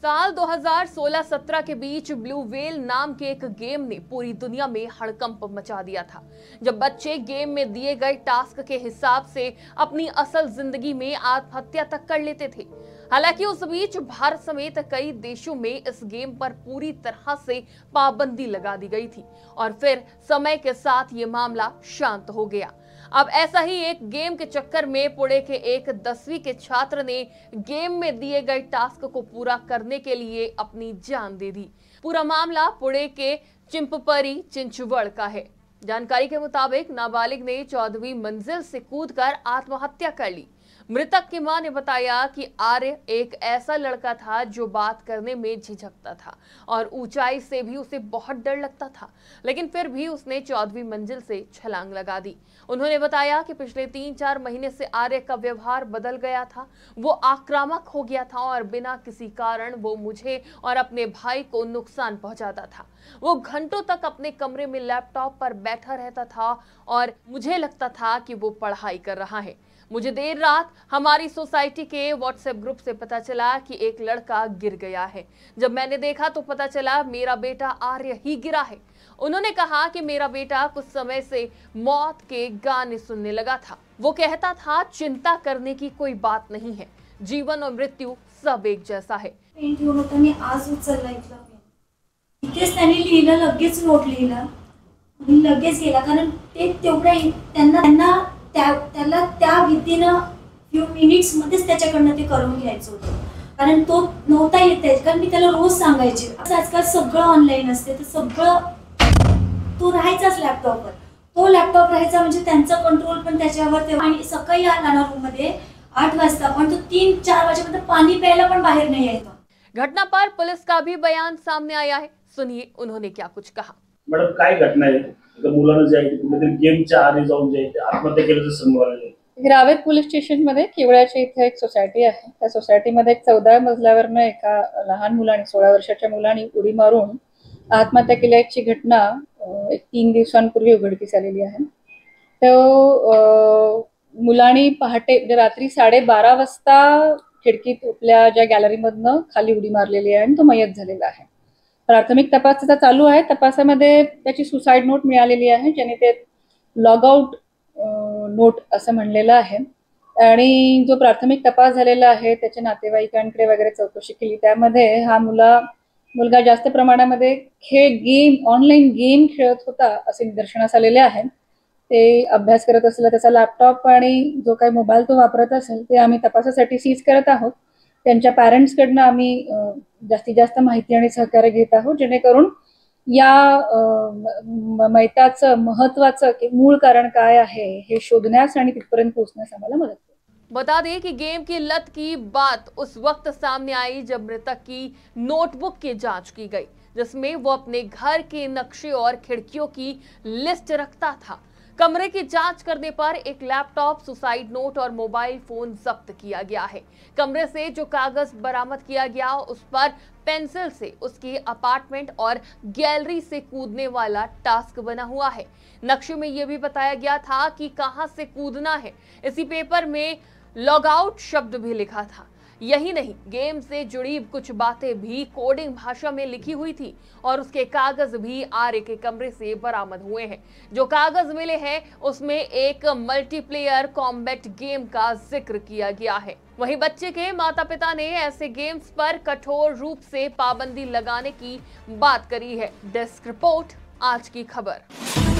साल 2016-17 के बीच blue whale नाम के एक गेम ने पूरी दुनिया में हड़कंप मचा दिया था, जब बच्चे गेम में दिए गए टास्क के हिसाब से अपनी असल जिंदगी में आत्महत्या तक कर लेते थे। हालांकि उस बीच भारत समेत कई देशों में इस गेम पर पूरी तरह से पाबंदी लगा दी गई थी और फिर समय के साथ ये मामला शांत हो गया। अब ऐसा ही एक गेम के चक्कर में पुणे के एक 10वीं के छात्र ने गेम में दिए गए टास्क को पूरा करने के लिए अपनी जान दे दी। पूरा मामला पुणे के चिंपपरी चिंचवड़ का है। जानकारी के मुताबिक नाबालिग ने 14वीं मंजिल से कूदकर आत्महत्या कर ली। मृतक की मां ने बताया कि आर्य एक ऐसा लड़का था जो बात करने में झिझकता था और ऊंचाई से भी उसे बहुत डर लगता था, लेकिन फिर भी उसने 14वीं मंजिल से छलांग लगा दी। उन्होंने बताया कि पिछले 3-4 महीने से आर्य का व्यवहार बदल गया था। वो आक्रामक हो गया था और बिना किसी कारण वो मुझे और अपने भाई को नुकसान पहुंचाता था। वो घंटों तक अपने कमरे में लैपटॉप पर बैठा रहता था और मुझे लगता था कि वो पढ़ाई कर रहा है। मुझे देर रात हमारी सोसाइटी के व्हाट्सएप ग्रुप से पता चला कि एक लड़का गिर गया है। जब मैंने देखा तो पता चला मेरा बेटा आर्य ही गिरा है। उन्होंने कहा कि मेरा बेटा कुछ समय से मौत के गाने सुनने लगा था। वो कहता था चिंता करने की कोई बात नहीं है, जीवन और मृत्यू सब एक जैसा है। आज उचलला इथेच त्यांनी लिहिलं, लगेच नोट लिहिला आणि लगेच गेला, कारण ते तेवढ्या त्याला त्या विदिन फ्यू मिनिट्स मध्येच त्याच्याकडनं ते करून घ्यायचं होतं, कारण तो नव्हता येत. कारण मी त्याला रोज सांगायचे आजकाल सगळं ऑनलाईन असते, तर सगळं तो राहायचाच लॅपटॉपवर. तो लॅपटॉप राहायचा म्हणजे त्यांचा कंट्रोल पण त्याच्यावर. आणि सकाळी आला ना रूम मध्ये 8 वाजता, पण तो 3-4 वाजेपर्यंत पाणी प्यायला पण बाहेर नाही यायचा. घटना पर पुलिस का भी बयान सामने आया है, सुनिए उन्होंने क्या कुछ कहा। मॅडम काय घटना आहे? मुलांना जे आहे कुठेतरी गेमच्या आधी जाऊन जे आत्महत्या केल्याचं समोर आलं. ग्रावेत पोलीस स्टेशन मध्ये केवळ्याच्या इथे एक सोसायटी आहे. त्या सोसायटीमध्ये 14व्या मजल्यावरनं एका लहान मुलाने 16 वर्षाच्या मुलाने उडी मारून आत्महत्या केल्याची घटना एक 3 दिवसांपूर्वी उघडकीस आलेली आहे. तो मुलाने पहाटे म्हणजे रात्री 12:30 वाजता खिडकीत आपल्या ज्या गॅलरीमधनं खाली उडी मारलेली आहे आणि तो मयत झालेला आहे. प्राथमिक तपास त्याचा चालू आहे. तपासामध्ये त्याची सुसाईड नोट मिळालेली आहे, ज्याने ते लॉग आउट नोट असं म्हणलेलं आहे. आणि जो प्राथमिक तपास झालेला आहे त्याच्या नातेवाईकांकडे वगैरे चौकशी केली. त्यामध्ये हा मुलगा जास्त प्रमाणामध्ये ऑनलाईन गेम खेळत होता असे निदर्शनास आलेले आहे. ते अभ्यास करत असलेला त्याचा लॅपटॉप आणि जो काही मोबाईल तो वापरत असेल ते आम्ही तपासासाठी सीज करत आहोत. त्यांच्या पॅरेंट्सकडनं आम्ही जास्तीत जास्त माहिती आणि सहकार्य घेत आहोत, जेणेकरून या मैताचं महत्वाचं मूळ कारण काय आहे हे शोधण्यास आणि तिथपर्यंत पोहोचण्यास आम्हाला मदत करेल। बता दें कि गेम की लत की बात उस वक्त सामने आई जब मृतक की नोटबुक की जांच की गई, जिसमें वो अपने घर के नक्शे और खिड़कियों की लिस्ट रखता था। कमरे की जांच करने पर एक लैपटॉप, सुसाइड नोट और मोबाइल फोन जब्त किया गया है। कमरे से जो कागज बरामद किया गया उस पर पेंसिल से उसकी अपार्टमेंट और गैलरी से कूदने वाला टास्क बना हुआ है। नक्शे में यह भी बताया गया था कि कहां से कूदना है। इसी पेपर में लॉग आउट शब्द भी लिखा था। यही नहीं, गेम से जुड़ी कुछ बातें भी कोडिंग भाषा में लिखी हुई थी और उसके कागज भी आर्य के कमरे से बरामद हुए हैं। जो कागज मिले हैं उसमें एक मल्टीप्लेयर कॉम्बैट गेम का जिक्र किया गया है। वहीं बच्चे के माता पिता ने ऐसे गेम्स पर कठोर रूप से पाबंदी लगाने की बात करी है। डेस्क रिपोर्ट, आज की खबर।